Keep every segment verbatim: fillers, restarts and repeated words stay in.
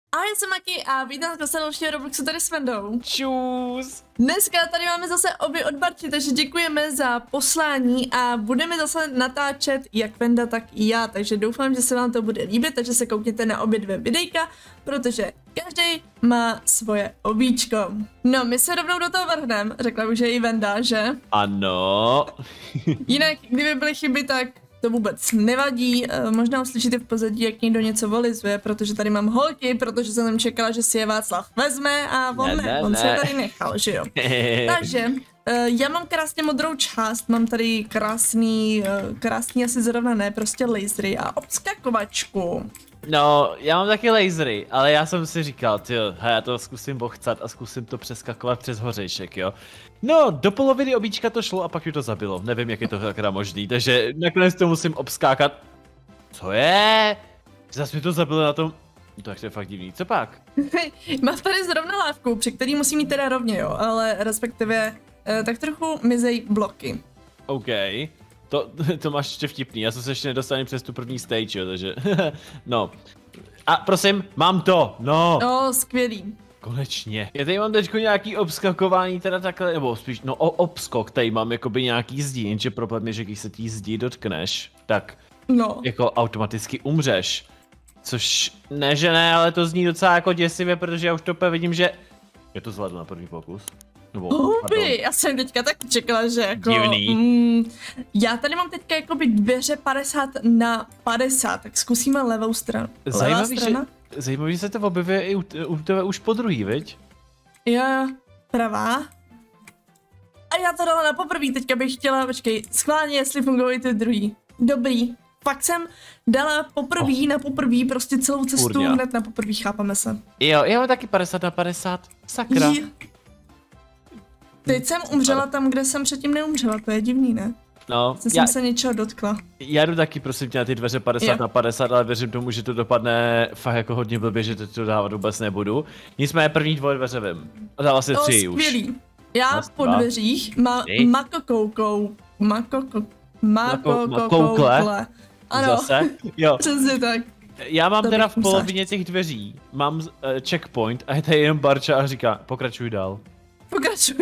Ahoj, jsem Maki a vítám vás na dalšího Robloxu tady s Vendou. Čus. Dneska tady máme zase obě od Barči, takže děkujeme za poslání a budeme zase natáčet jak Venda, tak i já, takže doufám, že se vám to bude líbit, takže se koukněte na obě dvě videjka, protože každý má svoje obíčko. No, my se rovnou do toho vrhneme, řekla už i Venda, že? Ano. Jinak, kdyby byly chyby, tak to vůbec nevadí, možná uslyšíte v pozadí, jak někdo něco volizuje, protože tady mám holky, protože jsem tam čekala, že si je Václav vezme a on ne, ne on ne. se je tady nechal, že jo. Takže, já mám krásně modrou část, mám tady krásný, krásný asi zrovna ne, prostě lasery a obskakovačku. No, já mám taky lasery, ale já jsem si říkal, tyjo, já to zkusím bochcat a zkusím to přeskakovat přes hořejšek, jo. No, do poloviny obíčka to šlo a pak mi to zabilo, nevím, jak je to teda možný, takže nakonec to musím obskákat. Co je? Zas mi to zabilo na tom, tak to je fakt divný, co pak? Mám tady zrovna lávku, při který musím mít teda rovně, jo, ale respektive tak trochu mizej bloky. OK. To, to máš ještě vtipný, já jsem se ještě nedostal ani přes tu první stage, jo, takže, no. A prosím, mám to, no. No, skvělý. Konečně. Já tady mám teďko nějaký obskakování, teda takhle, nebo spíš, no o, obskok, tady mám jakoby nějaký zdí, jenže problém je, že když se tí zdí dotkneš, tak no. jako automaticky umřeš. Což ne, že ne, ale to zní docela jako děsivě, protože já už to vidím, že je to zvládnu na první pokus. Houby, já jsem teďka tak čekala, že jako... Divný. Mm, já tady mám teďka jakoby dveře padesát na padesát, tak zkusíme levou stranu. Zajímavý, že, zajímavý, že se to objevuje i u, u tebe už po druhý, viď? Jo, jo, pravá. A já to dala na poprvý, teďka bych chtěla, počkej, schválně, jestli fungují ty druhý. Dobrý. Fakt jsem dala poprvý oh. na poprvý, prostě celou cestu Kurňa. hned na poprvý, chápeme se. Jo, já mám taky padesát na padesát, sakra. Je. Teď jsem umřela tam, kde jsem předtím neumřela, to je divný, ne? No, Zase já, jsem se něčeho dotkla. Já jdu taky, prosím tě, na ty dveře padesát jo. na padesát, ale věřím tomu, že to dopadne fakt jako hodně blbě, že to, to dávat vůbec nebudu. Nicméně první dvoje dveře vím. A dala se tři už. Skvělý. Já Nás po dva. dveřích má makokoukou, makoko, makokoukle. Ano, zase? Jo. Přesně tak. Já mám to teda v polovině těch dveří, mám uh, checkpoint a je tady jenom Barča a říká, pokračuj dál. Pokračuj.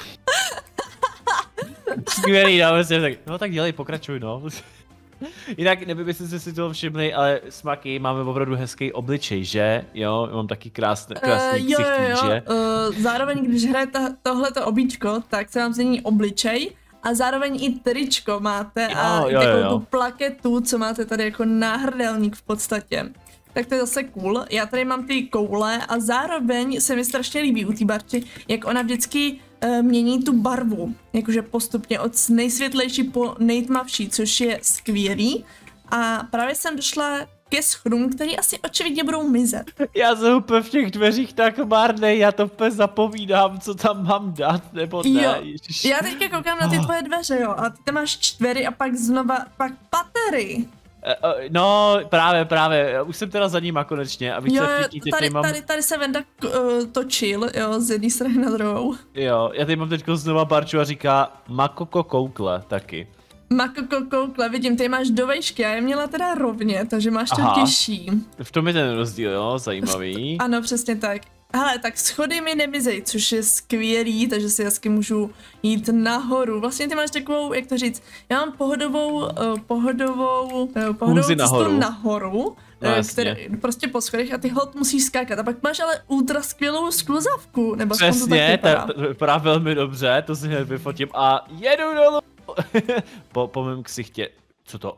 Skvělý, dáme si tak, no tak dělej, pokračuj, no. Jinak nevím, jestli si toho všimli, ale s Maki máme opravdu hezký obličej, že? Jo, mám taky krásný, krásný uh, ksichtí, že? Uh, zároveň, když hraje tohleto obíčko, tak se vám změní obličej a zároveň i tričko máte jo, a jo, takovou jo. tu plaketu, co máte tady jako náhrdelník v podstatě. Tak to je zase cool. Já tady mám ty koule a zároveň se mi strašně líbí u té Barči, jak ona vždycky uh, mění tu barvu. Jakože postupně od nejsvětlejší po nejtmavší, což je skvělý. A právě jsem došla ke schodům, který asi očividně budou mizet. Já jsem úplně v těch dveřích tak marnej, já to úplně zapovídám, co tam mám dát, nebo ne. Jo, já teďka koukám na ty tvoje dveře, jo, a ty tam máš čtvery a pak znova, pak patery. No, právě, právě, už jsem teda za nima konečně a víc jo, se vtíky, tady, mám... tady, tady se Venda uh, točil, jo, z jedné strany na druhou. Jo, já tady mám teďko znova Barču a říká Makoko koukle taky. Makoko koukle, vidím, ty máš do vejšky, já je měla teda rovně, takže máš to Aha. těžší. V tom je ten rozdíl, jo, zajímavý. Ano, přesně tak. Hele, tak schody mi nemizej, což je skvělý, takže si hezky můžu jít nahoru. Vlastně ty máš takovou, jak to říct, já mám pohodovou, uh, pohodovou, uh, pohodovou cestu nahoru, nahoru no, uh, které, prostě po schodech a ty hod musíš skákat. A pak máš ale ultra skvělou skluzavku, nebo přesně, to tak vypadá velmi dobře, to si hned vyfotím a jedu dolů. po, po mém ksichtě, co to?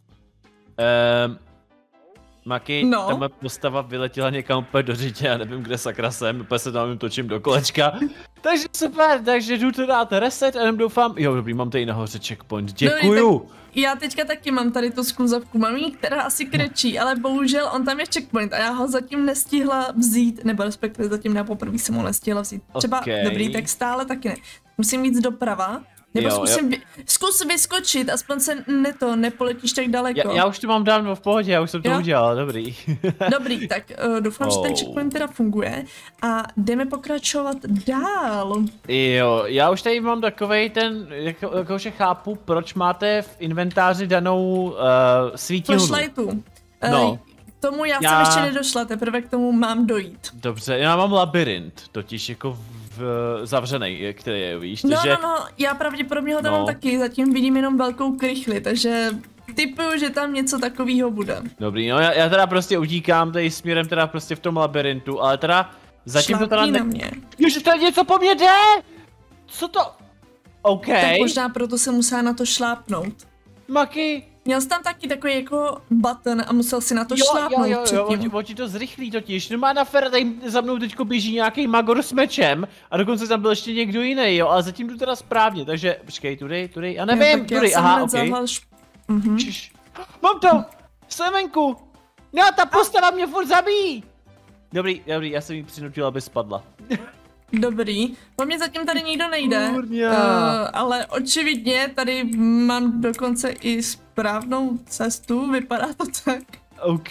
Um, Maki, no. tam postava vyletěla někam úplně do řitě, já nevím, kde sakra jsem, úplně se tam točím do kolečka. Takže super, takže jdu to dát reset a jenom doufám, jo dobrý, mám tady nahoře checkpoint, děkuju. Dobrý, já teďka taky mám tady tu skluzavku, mám jí, která asi krečí, ale bohužel on tam je checkpoint a já ho zatím nestihla vzít, nebo respektive zatím na poprvé jsem ho nestihla vzít. Třeba okay. Dobrý, tak stále taky ne. Musím jít doprava. Nebo jo, zkusím, jo. zkus vyskočit, aspoň se ne to, nepoletíš tak daleko. Já, já už to mám dávno v pohodě, já už jsem to jo? udělal, dobrý. Dobrý, tak uh, doufám, oh. že ten checkpoint teda funguje a jdeme pokračovat dál. Jo, já už tady mám takovej ten, jako, jakože chápu, proč máte v inventáři danou uh, svítidlu. Flashlightu. No. Uh, tomu já, Já- jsem ještě nedošla, teprve k tomu mám dojít. Dobře, já mám labirint, totiž jako v, zavřenej, který je, víš, No, takže... no, no, já pravděpodobně ho tam No. mám taky, zatím vidím jenom velkou krychli, takže typuju, že tam něco takového bude. Dobrý, no já, já teda prostě utíkám tady směrem teda prostě v tom labirintu, ale teda zatím to teda Šlápni ne... na mě. Ježiš, tady něco po mně jde! Co to? OK. Tak možná proto jsem musela na to šlápnout. Maki. Měl jsi tam taky takový jako button a musel si na to Jo, šlápnout jo, jo, jo, předtím. on ti to zrychlí totiž. No má na Fera, tady za mnou teďko běží nějaký magor s mečem a dokonce tam byl ještě někdo jiný, jo, ale zatím jdu teda správně, takže počkej, tudy, tudy, já nevím, Jo, tak já tudy, jsem aha, hned okej. zahlal š- Mhm. Čiž. Mám to! Semenku! No, ta postava mě furt zabíjí! Dobrý, dobrý, já jsem jí přinutil, aby spadla. Dobrý, po mně zatím tady nikdo nejde, Kurňa. uh, ale očividně tady mám dokonce i správnou cestu, vypadá to tak. OK,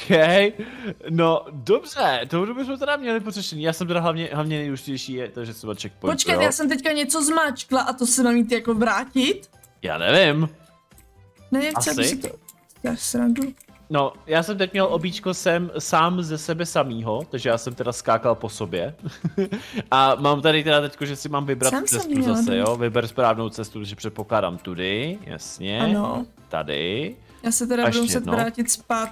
no dobře, to bychom teda měli pořešení. Já jsem teda hlavně, hlavně nejdůležitější je to, že jsem byl checkpoint. Počkej, já jsem teďka něco zmáčkla a to se mám jít jako vrátit? Já nevím. Ne, jak chci, aby Asi? si to... Já srandu. No, já jsem teď měl obíčko sem sám ze sebe samýho, takže já jsem teda skákal po sobě. A mám tady teda teďko, že si mám vybrat Sám jsem cestu měla, zase, no. jo? Vyber správnou cestu, takže předpokládám tudy, jasně. Ano. Tady. Já se teda A budu ještě muset jednou. vrátit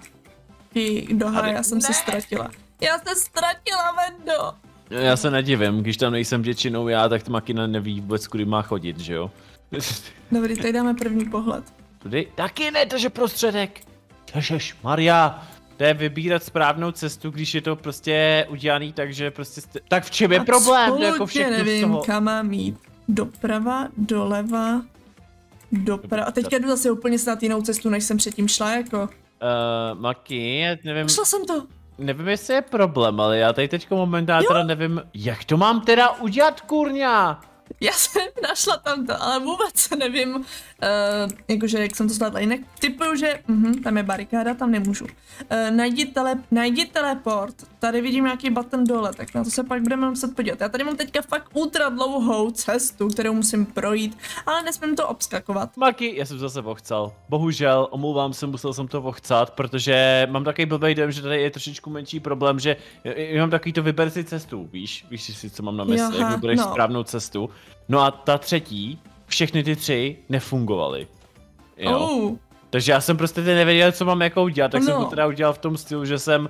zpátky do Tady. háje, já jsem se Ne. ztratila. Já se ztratila, Vendo! Já se nedivím, když tam nejsem většinou já, tak Makina neví vůbec, kudy má chodit, že jo? Dobrý, tady dáme první pohled. Tudy? Taky ne, takže prostředek. Ježiš, Maria. To je vybírat správnou cestu, když je to prostě udělaný, takže prostě jste... Tak v čem je problém? To je jako Absolutně všechno z nevím, toho. kam mám jít. Doprava, doleva, doprava. A teďka jdu zase úplně snad jinou cestu, než jsem předtím šla, jako. Uh, Maki, já nevím, Šla jsem to. nevím, jestli je problém, ale já tady teďko momentálně teda nevím, jak to mám teda udělat, kurňa? Já jsem našla tam to, ale vůbec nevím, uh, jakože jak jsem to zvládla. Jinak typuju, že uh, tam je barikáda, tam nemůžu. Uh, najdi, tele, najdi teleport, tady vidím nějaký button dole, tak na to se pak budeme muset podívat. Já tady mám teďka fakt ultra dlouhou cestu, kterou musím projít, ale nesmím to obskakovat. Maki, já jsem zase vochcal. Bohužel, omlouvám se, musel jsem to vochcat, protože mám takový blbý dojem, že tady je trošičku menší problém, že já mám takový to vyber si cestu, víš? Víš si, co mám na mysli, jak Jaha, vybereš no. správnou cestu. No a ta třetí, všechny ty tři nefungovaly. Jo. Oh, Takže já jsem prostě teď nevěděl, co mám jako udělat, tak No. jsem to teda udělal v tom stylu, že jsem uh,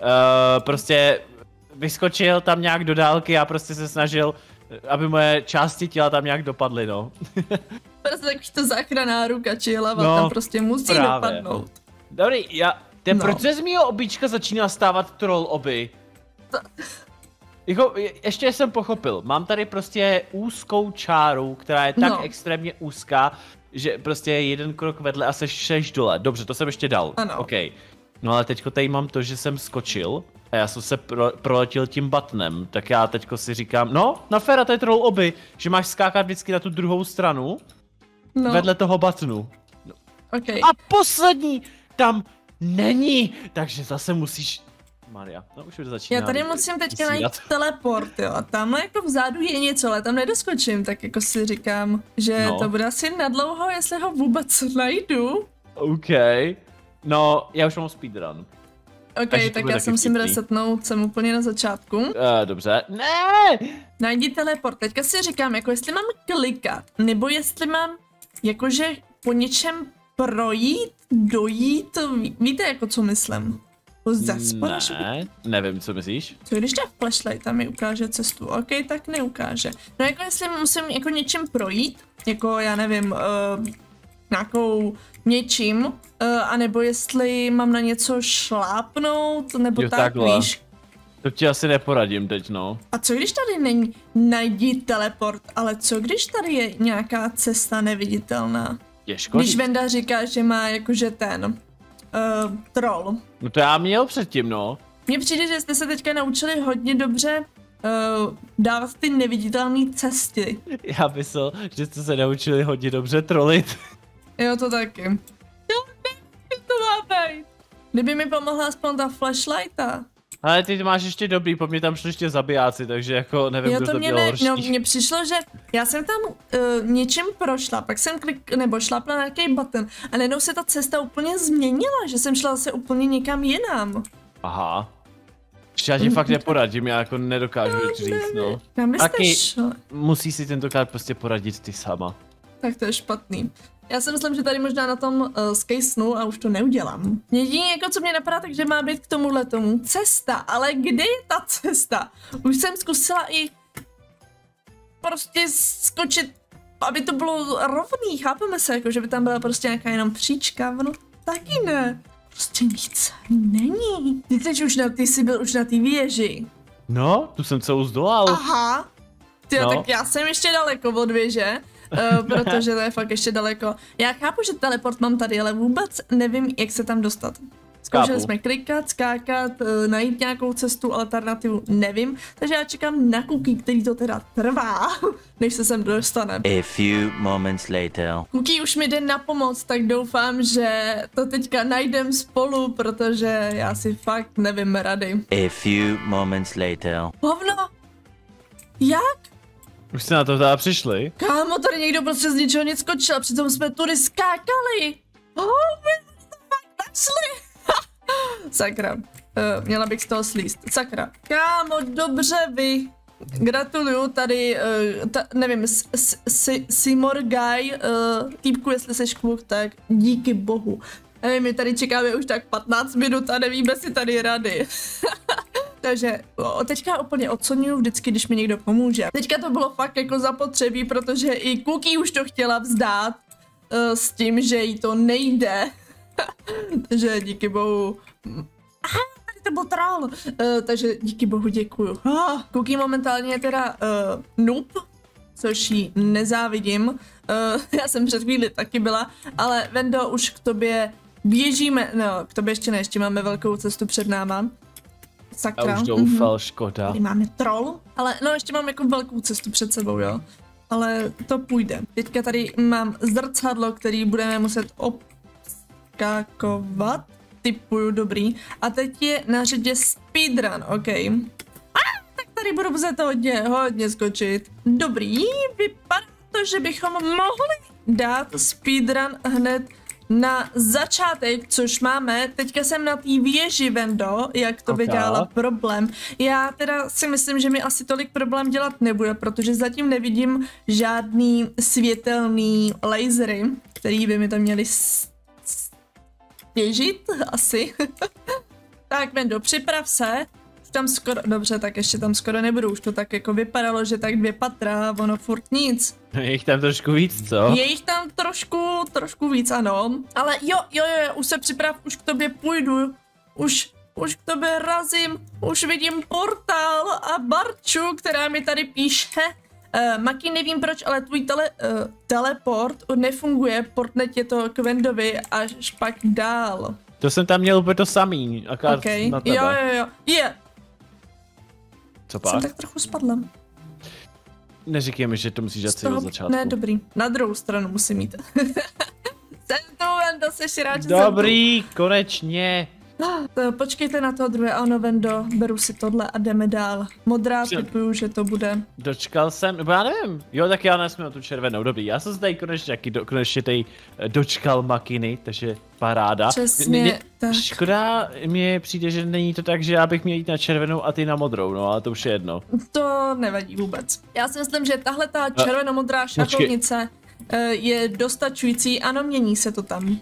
prostě vyskočil tam nějak do dálky a prostě se snažil, aby moje části těla tam nějak dopadly, no. prostě takový to záchranná ruka či hlava, No, tam prostě musí právě. dopadnout. Dobrý, já, ten No. proč z mýho obička začíná stávat troll oby? Jako, je- ještě jsem pochopil, mám tady prostě úzkou čáru, která je tak No. extrémně úzká, že prostě je jeden krok vedle a seš, seš dole. Dobře, to jsem ještě dal. Ano. OK. No ale teďko tady mám to, že jsem skočil a já jsem se pro, proletěl tím buttonem, tak já teďko si říkám, no, na Fera to je troll oby, že máš skákat vždycky na tu druhou stranu, No, vedle toho buttonu. okay. A poslední tam není, takže zase musíš... Maria, no už to začíná. Já tady musím teďka najít vysílat. teleport, jo, a tamhle jako vzadu je něco, ale tam nedoskočím, tak jako si říkám, že No. to bude asi nadlouho, jestli ho vůbec najdu. OK. No, já už mám speedrun. OK, Takže to tak bude já taky se musím vtipný. resetnout, jsem úplně na začátku. Uh, dobře. Ne! Najdi teleport, teďka si říkám, jako jestli mám klikat, nebo jestli mám jakože po něčem projít, dojít, ví- víte jako co myslím? To zespoda, že by- Ne, nevím, co myslíš. Co když ta flashlight tam mi ukáže cestu? OK, tak neukáže. No jako jestli musím jako něčím projít, jako já nevím, uh, nějakou něčím, uh, anebo jestli mám na něco šlápnout, nebo Jo, tak, takhle. víš. To ti asi neporadím teď, no. A co když tady není najdi teleport, ale co když tady je nějaká cesta neviditelná? Těžko Když říct. Venda říká, že má jakože ten uh, troll. No to já měl předtím, no. Mně přijde, že jste se teďka naučili hodně dobře uh, dávat ty neviditelné cesty. Já myslel, že jste se naučili hodně dobře trolit. Jo, to taky. Jo, ne, to má být. Kdyby mi pomohla aspoň ta flashlighta. Ale ty máš ještě dobrý, po mně tam šli ještě zabijáci, takže jako nevím, Jo, kdo to to mě byl ne, horší. no, mně přišlo, že já jsem tam uh, něčím prošla, pak jsem klik, nebo šlapla na nějaký button a najednou se ta cesta úplně změnila, že jsem šla zase úplně někam jinam. Aha. Ještě já ti fakt neporadím, já jako nedokážu říct, no. Taky musí si tentokrát prostě poradit ty sama. Tak to je špatný. Já si myslím, že tady možná na tom uh, skejsnu a už to neudělám. Jediné jako co mě napadá, takže má být k tomuhle tomu cesta, ale kde je ta cesta? Už jsem zkusila i prostě skočit, aby to bylo rovný, chápeme se, jako že by tam byla prostě nějaká jenom příčka, no taky ne. Prostě nic není. Ty jsi už na, ty jsi byl už na té věži. No, tu jsem celou zdolal. Aha. Ty no. Tak já jsem ještě daleko od věže. Uh, protože to je fakt ještě daleko. Já chápu, že teleport mám tady, ale vůbec nevím, jak se tam dostat. Zkoušeli jsme klikat, skákat, uh, najít nějakou cestu, alternativu, nevím. Takže já čekám na Cookie, který to teda trvá, než se sem dostane. A few moments later. Cookie už mi jde na pomoc, tak doufám, že to teďka najdem spolu, protože já si fakt nevím rady. A few moments later. Hovno! Jak? Už jste na to teda přišli? Kámo, tady někdo prostě z ničeho nic skočil, přitom jsme tudy skákali. Oh, my jsme to fakt našli. Sakra, uh, měla bych z toho slíst. Sakra. Kámo, dobře vy. Gratuluju tady, uh, ta, nevím, Simor Guy, uh, týpku, jestli seš kluk, tak díky bohu. Nevím, my tady čekáme už tak patnáct minut a nevíme si tady rady. Takže teďka úplně oceňuju vždycky, když mi někdo pomůže. Teďka to bylo fakt jako zapotřebí, protože i Cookie už to chtěla vzdát uh, s tím, že jí to nejde. Takže díky bohu. Aha, tady to byl troll. Uh, takže díky bohu děkuju. Ah, Cookie momentálně je teda uh, noob, což jí nezávidím. Uh, já jsem před chvíli taky byla, ale Vendo, už k tobě běžíme. No, k tobě ještě ne, ještě máme velkou cestu před náma. Sakra. A už doufal, mm-hmm. Škoda. Tady máme troll, ale no ještě mám jako velkou cestu před sebou, jo. Ale to půjde. Teďka tady mám zrcadlo, který budeme muset obskákovat. Typuju, dobrý. A teď je na řadě speedrun, ok. A, tak tady budu muset hodně, hodně skočit. Dobrý, vypadá to, že bychom mohli dát speedrun hned na začátek, což máme. Teďka jsem na té věži, Vendo, jak to by okay. dělala problém. Já teda si myslím, že mi asi tolik problém dělat nebude, protože zatím nevidím žádný světelný lasery, který by mi to měli stěžit, asi. Tak, Vendo, připrav se. Už tam skoro, dobře, tak ještě tam skoro nebudu, už to tak jako vypadalo, že tak dvě patra, ono furt nic. Je jich tam trošku víc, co? Je jich tam trošku, trošku víc, ano. Ale jo, jo, jo, už se připrav, už k tobě půjdu. Už, už k tobě razím, už vidím portál a Barču, která mi tady píše. Uh, Maki, nevím proč, ale tvůj tele, uh, teleport nefunguje, portne tě to k Vendovi až pak dál. To jsem tam měl úplně to samý, akorát okay. na tebe. Jo, jo, jo, je. Yeah. Co pak? Jsem tak trochu spadla. Neříkej mi, že to musíš dát od začátku. Ne, dobrý. Na druhou stranu musím jít. Jsem tu, Vendo, seš rád, že dobrý, jsem tu. Konečně. To, počkejte na to druhé, ano, Vendo, beru si tohle a jdeme dál. Modrá, typuju, že to bude. Dočkal jsem, nebo já nevím. Jo, tak já nesmím tu červenou, dobrý. Já jsem se tady konečně, do, konečně tady dočkal Makiny, takže paráda. Přesně, mě, tak. Škoda, mně přijde, že není to tak, že já bych měl jít na červenou a ty na modrou, no ale to už je jedno. To nevadí vůbec. Já si myslím, že tahle ta červenomodrá šachovnice je dostačující, ano, mění se to tam.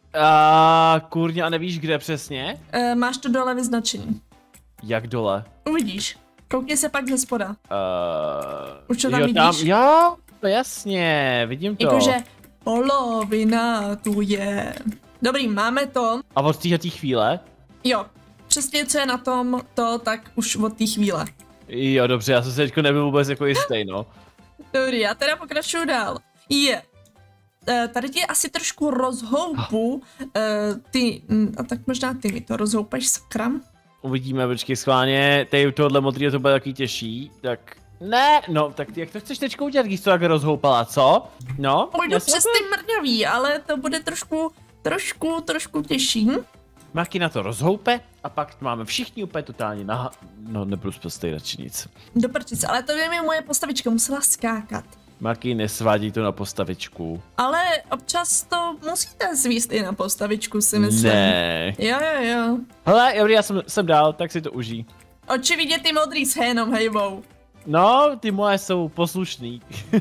A kurně, a nevíš kde přesně? E, máš to dole vyznačení. Jak dole? Uvidíš. Koukni se pak ze spoda. Uh, Už to tam jo, vidíš? Tam, jo, to jasně, vidím to. Jakože polovina tu je. Dobrý, máme to. A od této chvíle? Jo, přesně co je na tom, to tak už od té chvíle. Jo, dobře, já jsem se teďko nebyl vůbec jako jistý, no. Dobrý, já teda pokračuju dál. Je. Uh, tady ti asi trošku rozhoupu, uh, ty, a tak možná ty mi to rozhoupeš, sakra. Uvidíme, počkej, schválně, tady u tohohle modrýho to bude taky těžší, tak ne, no, tak jak to chceš teďka udělat, když to tak rozhoupala, co? No? Půjdu přes ty mrňavý, ale to bude trošku, trošku, trošku těžší. Maki na to rozhoupe a pak máme všichni úplně totálně na... No, nebudu prostě radši nic. Do prčice, ale to by mi moje postavička musela skákat. Maki, nesvádí to na postavičku. Ale občas to musíte zvíst i na postavičku, si myslím. Ne. Jo, jo, jo. Hele, dobrý, já jsem, jsem dál, tak si to užij. Očividně ty modrý se jenom hejbou. No, ty moje jsou poslušný.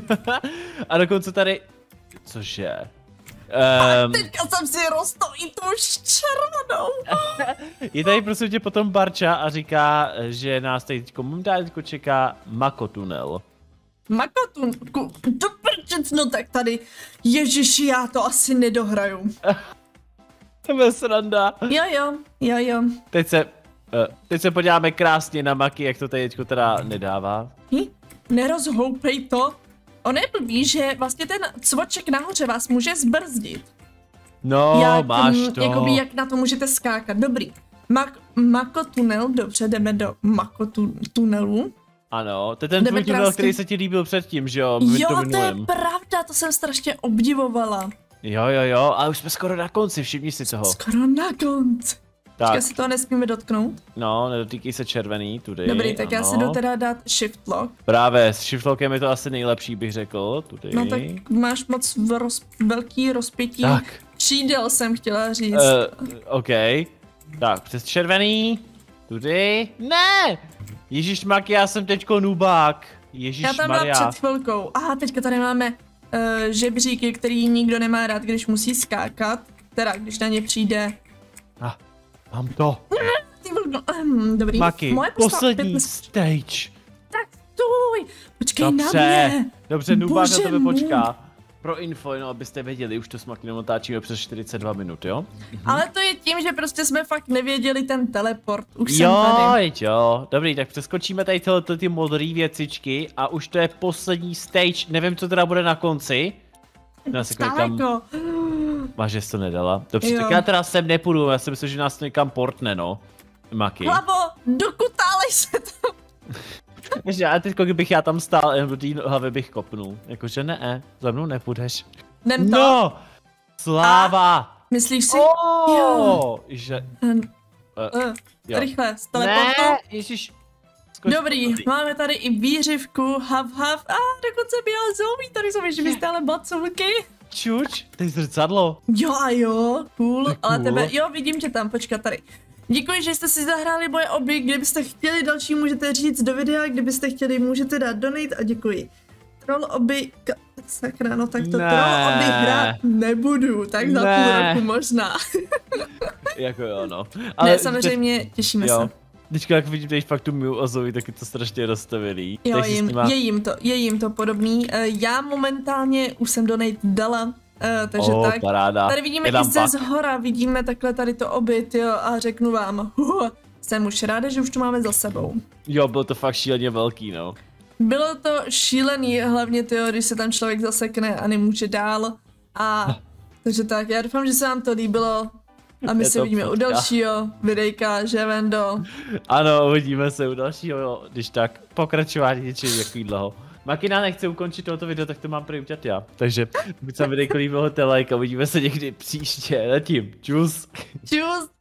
A dokonce tady... Cože? Um... A teďka jsem si rostl i tu červenou. Je tady prosím tě potom Barča a říká, že nás tady teďko momentálně čeká Mako tunel. Mako tunel? No tak tady, ježiši, já to asi nedohraju. To je sranda. Jo, jo, jo, jo. Teď se, uh, teď se podíváme krásně na Maki, jak to tady teďko teda nedává. Hm? Nerozhoupej to. On je blbý, že vlastně ten cvoček nahoře vás může zbrzdit. No, jak, máš to. Jakoby jak na to můžete skákat. Dobrý. Mak Mako tunel, dobře, jdeme do Mako tu tunelu. Ano, to je ten tvůj tunel, který se ti líbil předtím, že jo? Jo, to, to je pravda, to jsem strašně obdivovala. Jo, jo, jo, ale už jsme skoro na konci, všimni si toho. Skoro na konci. Tak. Počkej, se toho nesmíme dotknout? No, nedotýkej se červený, tudy. Dobrý, tak ano. Já si jdu teda dát shift lock. Právě, s shift lockem je to asi nejlepší, bych řekl, tudy. No tak máš moc roz, velký rozpětí. Tak. Přídel jsem chtěla říct. Uh, OK. Tak, přes červený, tudy. Ne! Ježíš Maki, já jsem teďko nubák. Ježíš Já tam Maria. byla před chvilkou. Aha, teďka tady máme uh, žebříky, který nikdo nemá rád, když musí skákat. Teda, když na ně přijde. Ah, mám to. Ty vlko, um, dobrý. Maki, moje poslední pět... stage. Tak stůj, počkej Dobře, na mě. Dobře, nubák na tebe počká. Pro info, jenom abyste věděli, už to s Makinou natáčíme přes čtyřicet dva minut, jo? Mhm. Ale to je tím, že prostě jsme fakt nevěděli ten teleport, už jo, jsem tady. Jo, dobrý, tak přeskočíme tady tyhle ty modré věcičky a už to je poslední stage, nevím, co teda bude na konci. Daleko. Máš, že jsi to nedala. Dobře, jo. Tak já teda sem nepůjdu, já si myslím, že nás to někam portne, no. Maki. Hlavo, dokutálej se tam. Takže já teď, kdybych já tam stál, jenom do té hlavy bych kopnul. Jakože ne, za mnou nepůjdeš. Jdem to. No! Sláva! A, myslíš si? Oh, jo. Že... Uh, uh, jo. Rychle, z teleportu. Ne, ježiš. Skoč, Dobrý, tady. Máme tady i výřivku, hav hav, a dokonce bělé zoubí, tady jsou ještě vystále bacovky. Čuč, to je zrcadlo. Jo a jo, cool, cool, ale tebe, jo, vidím tě tam, počkat tady. Děkuji, že jste si zahráli moje oby, kdybyste chtěli další, můžete říct do videa, kdybyste chtěli, můžete dát donate a děkuji. Troll oby, sakra, no tak to ne. Troll oby hrát nebudu, tak za ne. půl roku možná. Jako jo, no. Ale ne, samozřejmě, teď, těšíme jo. se. Teďka jak vidím, že fakt tu Miu a Zoe, tak je to strašně rozstavený. Jo, jim, nima... je, jim to, je jim to podobný. Já momentálně už jsem donate dala, uh, takže oh, tak. Paráda. Tady vidíme i ze zhora, vidíme takhle tady to obyt, jo, a řeknu vám, huh, jsem už ráda, že už to máme za sebou. Jo, bylo to fakt šíleně velký, no. Bylo to šílený, hlavně tyjo, když se tam člověk zasekne a nemůže dál. A takže tak, já doufám, že se vám to líbilo. A my se vidíme fotka. U dalšího videjka, že Vendo? Ano, uvidíme se u dalšího, jo, když tak pokračování něčím takovýhleho. Makina nechce ukončit tohoto video, tak to mám prý udělat já. Takže pokud se vám videjko líbilo, like a uvidíme se někdy příště. Letím, čus. Čus.